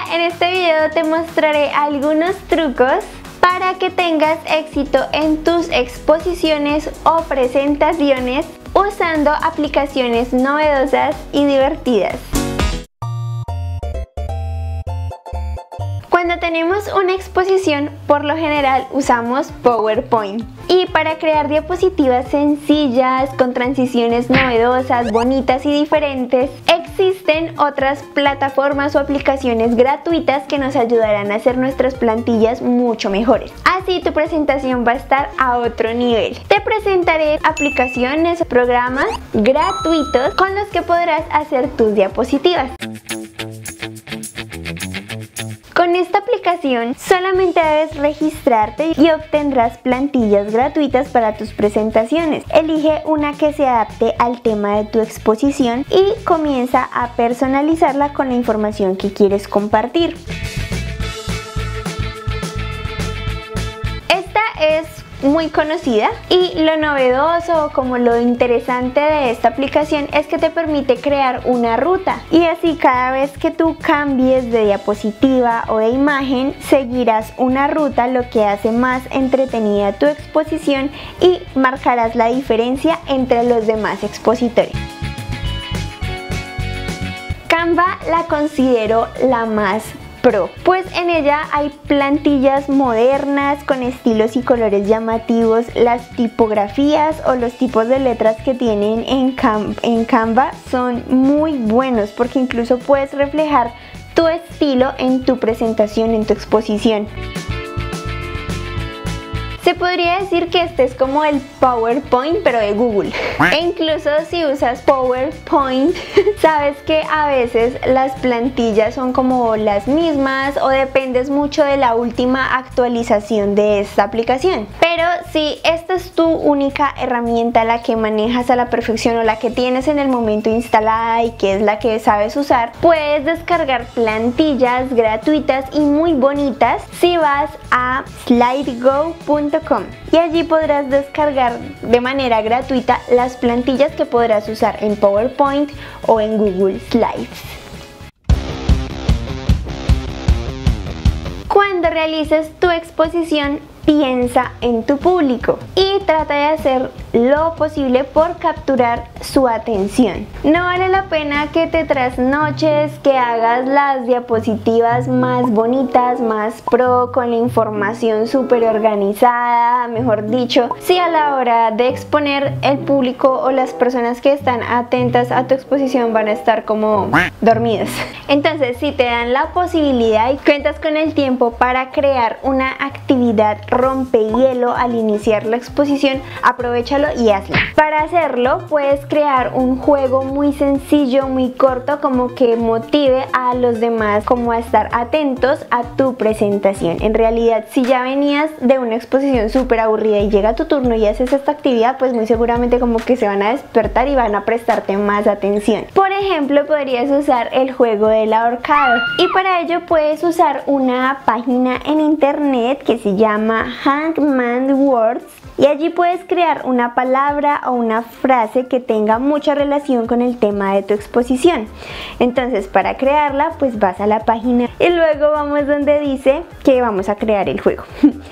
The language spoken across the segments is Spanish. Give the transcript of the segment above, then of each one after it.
en este video te mostraré algunos trucos para que tengas éxito en tus exposiciones o presentaciones usando aplicaciones novedosas y divertidas. Cuando tenemos una exposición, por lo general usamos PowerPoint. Y para crear diapositivas sencillas, con transiciones novedosas, bonitas y diferentes, existen otras plataformas o aplicaciones gratuitas que nos ayudarán a hacer nuestras plantillas mucho mejores. Así tu presentación va a estar a otro nivel. Te presentaré aplicaciones, programas gratuitos con los que podrás hacer tus diapositivas. Con esta aplicación solamente debes registrarte y obtendrás plantillas gratuitas para tus presentaciones. Elige una que se adapte al tema de tu exposición y comienza a personalizarla con la información que quieres compartir. Esta es muy conocida y lo novedoso, como lo interesante de esta aplicación, es que te permite crear una ruta, y así cada vez que tú cambies de diapositiva o de imagen seguirás una ruta, lo que hace más entretenida tu exposición y marcarás la diferencia entre los demás expositores. Canva la considero la más pro, pues en ella hay plantillas modernas con estilos y colores llamativos. Las tipografías o los tipos de letras que tienen en Canva son muy buenos, porque incluso puedes reflejar tu estilo en tu presentación, en tu exposición. Se podría decir que este es como el PowerPoint pero de Google. E incluso si usas PowerPoint, sabes que a veces las plantillas son como las mismas o dependes mucho de la última actualización de esta aplicación. Pero si esta es tu única herramienta, la que manejas a la perfección o la que tienes en el momento instalada y que es la que sabes usar, puedes descargar plantillas gratuitas y muy bonitas si vas a slidego.com. y allí podrás descargar de manera gratuita las plantillas que podrás usar en PowerPoint o en Google Slides. Cuando realices tu exposición, piensa en tu público y trata de hacer lo posible por capturar su atención. No vale la pena que te trasnoches, que hagas las diapositivas más bonitas, más pro, con la información súper organizada, mejor dicho, si a la hora de exponer el público o las personas que están atentas a tu exposición van a estar como dormidos. Entonces, si te dan la posibilidad y cuentas con el tiempo para crear una actividad rompehielo al iniciar la exposición, aprovéchalo y hazla. Para hacerlo puedes crear un juego muy sencillo, muy corto, como que motive a los demás como a estar atentos a tu presentación. En realidad, si ya venías de una exposición súper aburrida y llega tu turno y haces esta actividad, pues muy seguramente como que se van a despertar y van a prestarte más atención. Por ejemplo, podrías usar el juego del ahorcado, y para ello puedes usar una página en internet que se llama Hangman Words, y allí puedes crear una palabra o una frase que tenga mucha relación con el tema de tu exposición. Entonces, para crearla, pues vas a la página y luego vamos donde dice que vamos a crear el juego.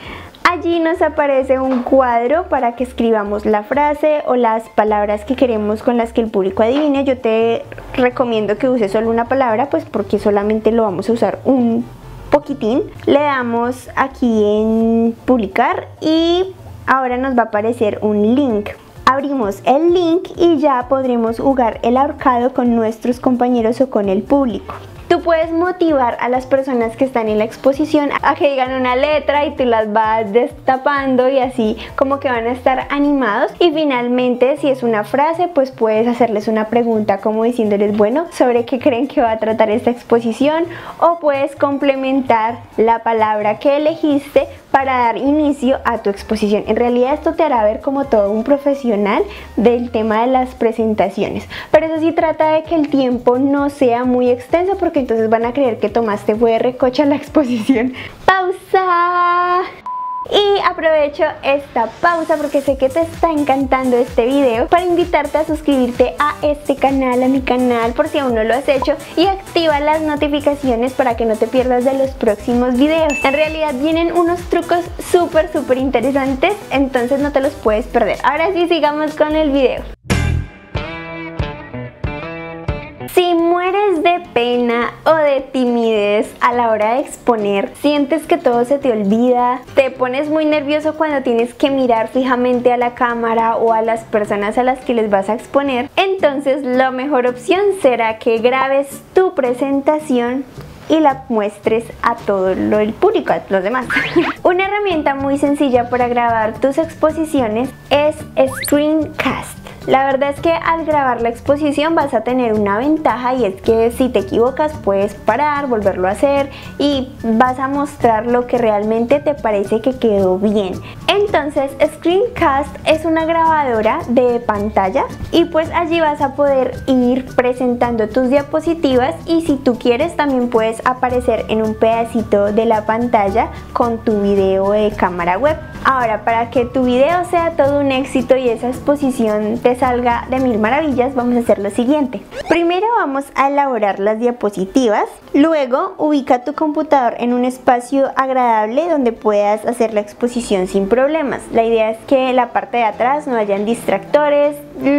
Allí nos aparece un cuadro para que escribamos la frase o las palabras que queremos con las que el público adivine. Yo te recomiendo que uses solo una palabra, pues porque solamente lo vamos a usar un poquitín. Le damos aquí en publicar y ahora nos va a aparecer un link. Abrimos el link y ya podremos jugar el ahorcado con nuestros compañeros o con el público. Tú puedes motivar a las personas que están en la exposición a que digan una letra y tú las vas destapando, y así como que van a estar animados. Y finalmente, si es una frase, pues puedes hacerles una pregunta como diciéndoles, bueno, ¿sobre qué creen que va a tratar esta exposición? O puedes complementar la palabra que elegiste para dar inicio a tu exposición. En realidad esto te hará ver como todo un profesional del tema de las presentaciones, pero eso sí, trata de que el tiempo no sea muy extenso, porque entonces van a creer que tomaste fue de recocha la exposición. ¡Pausa! Y aprovecho esta pausa porque sé que te está encantando este video para invitarte a suscribirte a este canal, a mi canal, por si aún no lo has hecho, y activa las notificaciones para que no te pierdas de los próximos videos. En realidad vienen unos trucos súper interesantes, entonces no te los puedes perder. Ahora sí, sigamos con el video. Si mueres de pena o de timidez a la hora de exponer, sientes que todo se te olvida, te pones muy nervioso cuando tienes que mirar fijamente a la cámara o a las personas a las que les vas a exponer, entonces la mejor opción será que grabes tu presentación y la muestres a todo el público, a los demás. Una herramienta muy sencilla para grabar tus exposiciones es Screencast. La verdad es que al grabar la exposición vas a tener una ventaja, y es que si te equivocas puedes parar, volverlo a hacer y vas a mostrar lo que realmente te parece que quedó bien. Entonces Screencast es una grabadora de pantalla y pues allí vas a poder ir presentando tus diapositivas, y si tú quieres también puedes aparecer en un pedacito de la pantalla con tu video de cámara web. Ahora, para que tu video sea todo un éxito y esa exposición te salga de mil maravillas, vamos a hacer lo siguiente. Primero vamos a elaborar las diapositivas, luego ubica tu computador en un espacio agradable donde puedas hacer la exposición sin problemas. La idea es que la parte de atrás no hayan distractores.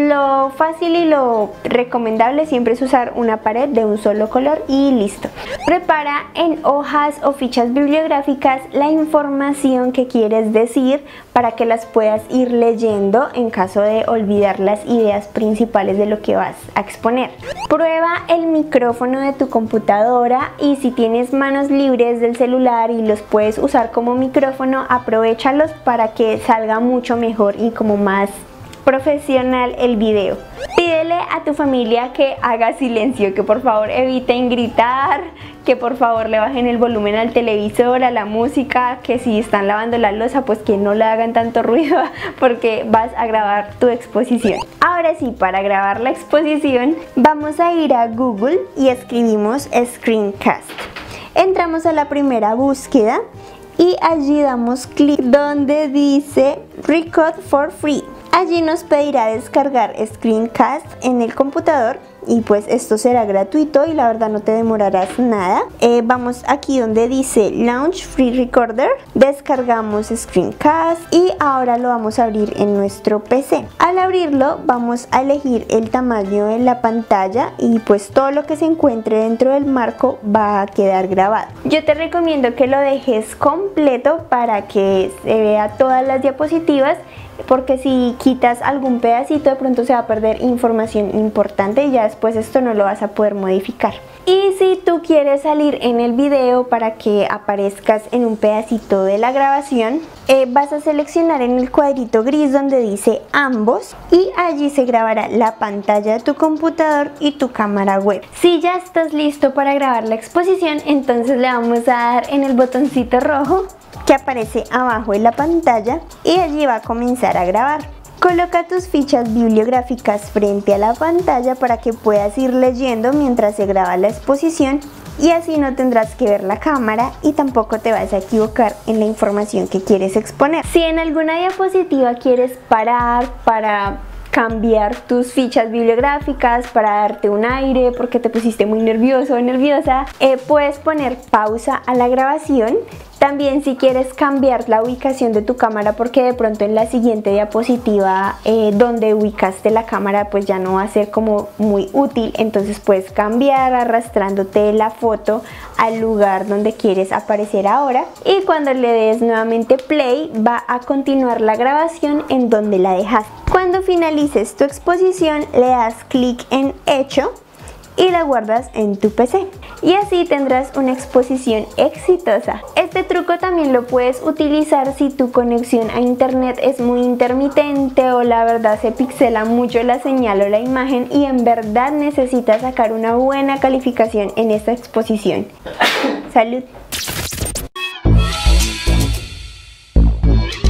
Lo fácil y lo recomendable siempre es usar una pared de un solo color y listo. Prepara en hojas o fichas bibliográficas la información que quieres decir para que las puedas ir leyendo en caso de olvidar las ideas principales de lo que vas a exponer. Prueba el micrófono de tu computadora, y si tienes manos libres del celular y los puedes usar como micrófono, aprovéchalos para que salga mucho mejor y como más profesional el video. Pídele a tu familia que haga silencio, que por favor eviten gritar, que por favor le bajen el volumen al televisor, a la música, que si están lavando la loza pues que no le hagan tanto ruido porque vas a grabar tu exposición. Ahora sí, para grabar la exposición vamos a ir a Google y escribimos Screencast. Entramos a la primera búsqueda y allí damos clic donde dice Record for Free. Allí nos pedirá descargar Screencast en el computador y pues esto será gratuito y la verdad no te demorarás nada. Vamos aquí donde dice Launch Free Recorder, descargamos Screencast y ahora lo vamos a abrir en nuestro PC. Al abrirlo vamos a elegir el tamaño de la pantalla y pues todo lo que se encuentre dentro del marco va a quedar grabado. Yo te recomiendo que lo dejes completo para que se vea todas las diapositivas, porque si quitas algún pedacito de pronto se va a perder información importante y ya después esto no lo vas a poder modificar. Y si tú quieres salir en el video para que aparezcas en un pedacito de la grabación, vas a seleccionar en el cuadrito gris donde dice ambos y allí se grabará la pantalla de tu computador y tu cámara web. Si ya estás listo para grabar la exposición, entonces le vamos a dar en el botoncito rojo que aparece abajo de la pantalla y allí va a comenzar a grabar. Coloca tus fichas bibliográficas frente a la pantalla para que puedas ir leyendo mientras se graba la exposición, y así no tendrás que ver la cámara y tampoco te vas a equivocar en la información que quieres exponer. Si en alguna diapositiva quieres parar para cambiar tus fichas bibliográficas, para darte un aire porque te pusiste muy nervioso o nerviosa, puedes poner pausa a la grabación. También si quieres cambiar la ubicación de tu cámara porque de pronto en la siguiente diapositiva donde ubicaste la cámara pues ya no va a ser como muy útil, entonces puedes cambiar arrastrándote la foto al lugar donde quieres aparecer ahora, y cuando le des nuevamente play va a continuar la grabación en donde la dejaste. Cuando finalices tu exposición le das clic en Hecho y la guardas en tu PC, y así tendrás una exposición exitosa. Este truco también lo puedes utilizar si tu conexión a internet es muy intermitente o la verdad se pixela mucho la señal o la imagen y en verdad necesitas sacar una buena calificación en esta exposición. ¡Salud!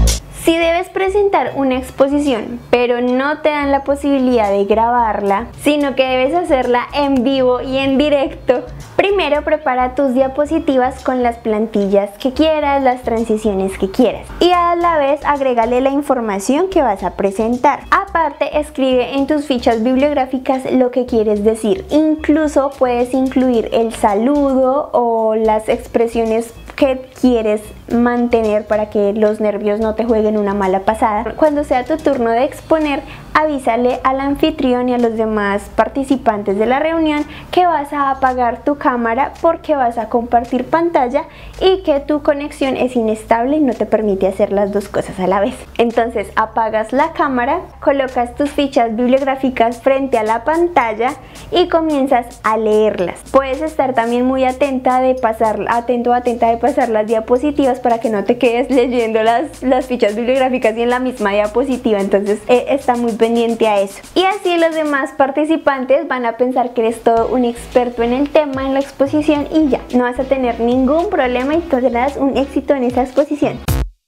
Si debes presentar una exposición, pero no te dan la posibilidad de grabarla, sino que debes hacerla en vivo y en directo, primero prepara tus diapositivas con las plantillas que quieras, las transiciones que quieras, y a la vez agrégale la información que vas a presentar. Aparte, escribe en tus fichas bibliográficas lo que quieres decir. Incluso puedes incluir el saludo o las expresiones que quieres mantener para que los nervios no te jueguen una mala pasada. Cuando sea tu turno de exponer, avísale al anfitrión y a los demás participantes de la reunión que vas a apagar tu cámara porque vas a compartir pantalla y que tu conexión es inestable y no te permite hacer las dos cosas a la vez. Entonces apagas la cámara, colocas tus fichas bibliográficas frente a la pantalla y comienzas a leerlas. Puedes estar también muy atenta de pasar las diapositivas para que no te quedes leyendo las fichas bibliográficas y en la misma diapositiva. Entonces está muy pendiente a eso. Y así los demás participantes van a pensar que eres todo un experto en el tema, en la exposición, y ya, no vas a tener ningún problema y tendrás un éxito en esa exposición.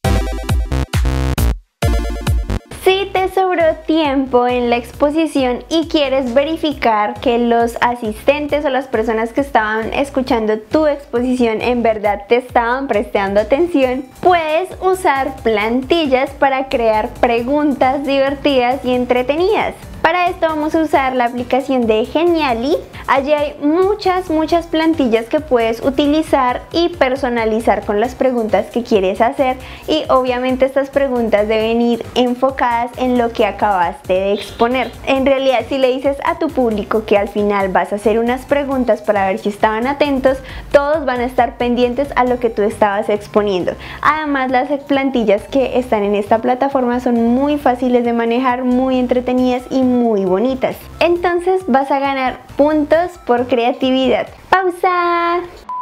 Si te sobró tiempo en la exposición y quieres verificar que los asistentes o las personas que estaban escuchando tu exposición en verdad te estaban prestando atención, puedes usar plantillas para crear preguntas divertidas y entretenidas. Para esto vamos a usar la aplicación de Genially. Allí hay muchas plantillas que puedes utilizar y personalizar con las preguntas que quieres hacer, y obviamente estas preguntas deben ir enfocadas en lo que acabaste de exponer. En realidad, si le dices a tu público que al final vas a hacer unas preguntas para ver si estaban atentos, todos van a estar pendientes a lo que tú estabas exponiendo. Además, las plantillas que están en esta plataforma son muy fáciles de manejar, muy entretenidas y muy bonitas. Entonces vas a ganar puntos por creatividad. ¡Pausa!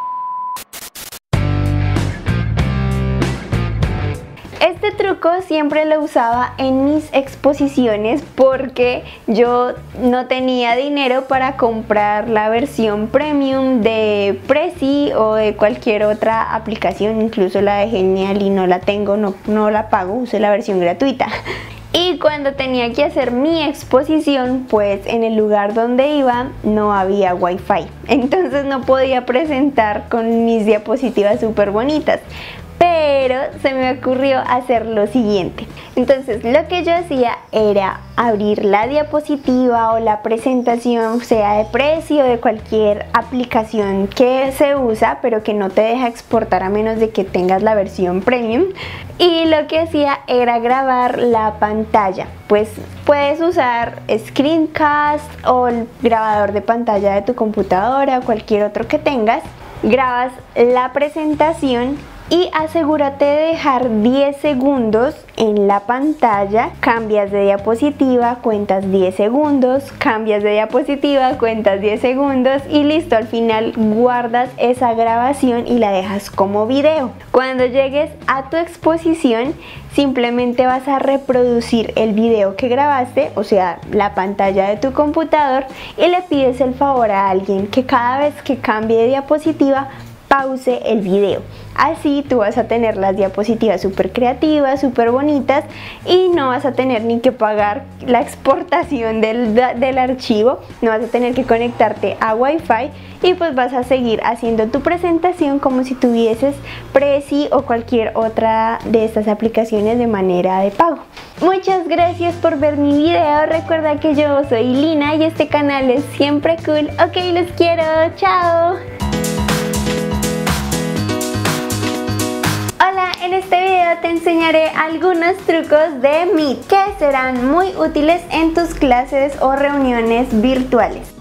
Este truco siempre lo usaba en mis exposiciones porque yo no tenía dinero para comprar la versión premium de Prezi o de cualquier otra aplicación, incluso la de Genially no la tengo, no la pago, uso la versión gratuita. Y cuando tenía que hacer mi exposición, pues en el lugar donde iba no había wifi, entonces no podía presentar con mis diapositivas súper bonitas. Pero se me ocurrió hacer lo siguiente. Entonces lo que yo hacía era abrir la diapositiva o la presentación, sea de Prezi o de cualquier aplicación que se usa pero que no te deja exportar a menos de que tengas la versión premium, y lo que hacía era grabar la pantalla. Pues puedes usar Screencast o el grabador de pantalla de tu computadora o cualquier otro que tengas. Grabas la presentación y asegúrate de dejar 10 segundos en la pantalla, cambias de diapositiva, cuentas 10 segundos, cambias de diapositiva, cuentas 10 segundos y listo. Al final guardas esa grabación y la dejas como video. Cuando llegues a tu exposición, simplemente vas a reproducir el video que grabaste, o sea, la pantalla de tu computador, y le pides el favor a alguien que cada vez que cambie de diapositiva pause el video. Así tú vas a tener las diapositivas súper creativas, súper bonitas, y no vas a tener ni que pagar la exportación del archivo, no vas a tener que conectarte a Wi-Fi, y pues vas a seguir haciendo tu presentación como si tuvieses Prezi o cualquier otra de estas aplicaciones de manera de pago. Muchas gracias por ver mi video. Recuerda que yo soy Lina y este canal es siempre cool. Ok, los quiero. Chao. En este video te enseñaré algunos trucos de Meet que serán muy útiles en tus clases o reuniones virtuales.